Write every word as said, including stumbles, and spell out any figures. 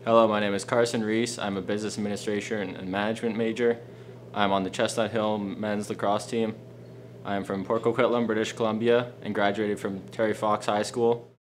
Hello, my name is Carson Reese. I'm a business administration and management major. I'm on the Chestnut Hill men's lacrosse team. I am from Port Coquitlam, British Columbia, and graduated from Terry Fox High School.